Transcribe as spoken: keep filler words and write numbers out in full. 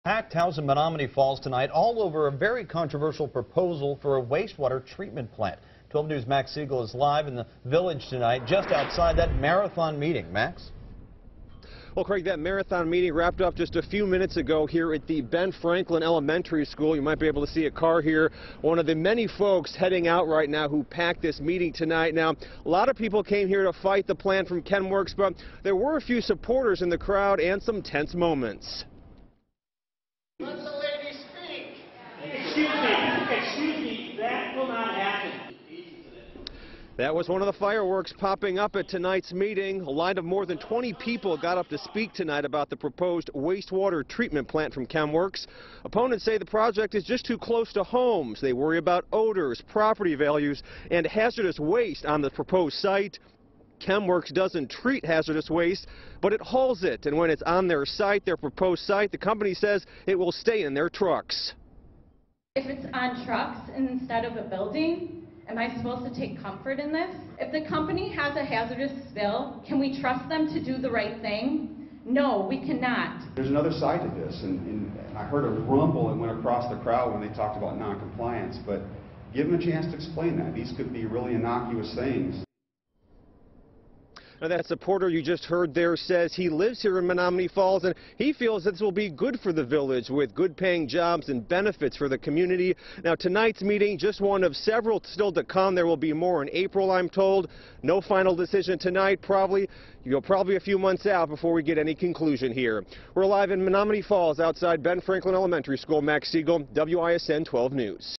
packed house in Menomonee Falls tonight, all over a very controversial proposal for a wastewater treatment plant. twelve News' Max Siegel is live in the village tonight, just outside that marathon meeting. Max? Well, Craig, that marathon meeting wrapped up just a few minutes ago here at the Ben Franklin Elementary School. You might be able to see a car here. One of the many folks heading out right now who packed this meeting tonight. Now, a lot of people came here to fight the plan from Kenworks, but there were a few supporters in the crowd and some tense moments. Let the lady speak. Excuse me, excuse me, that will not happen. That was one of the fireworks popping up at tonight's meeting. A line of more than twenty people got up to speak tonight about the proposed wastewater treatment plant from Kenworks. Opponents say the project is just too close to homes. They worry about odors, property values, and hazardous waste on the proposed site. Kenworks doesn't treat hazardous waste, but it hauls it. And when it's on their site, their proposed site, the company says it will stay in their trucks. If it's on trucks instead of a building, am I supposed to take comfort in this? If the company has a hazardous spill, can we trust them to do the right thing? No, we cannot. There's another side to this, and, and I heard a rumble that went across the crowd when they talked about noncompliance, but give them a chance to explain that. These could be really innocuous things. Now, that supporter you just heard there says he lives here in Menomonee Falls, and he feels that this will be good for the village with good-paying jobs and benefits for the community. Now, tonight's meeting, just one of several still to come. There will be more in April, I'm told. No final decision tonight. Probably, you'll probably a few months out before we get any conclusion here. We're live in Menomonee Falls outside Ben Franklin Elementary School. Max Siegel, W I S N twelve News.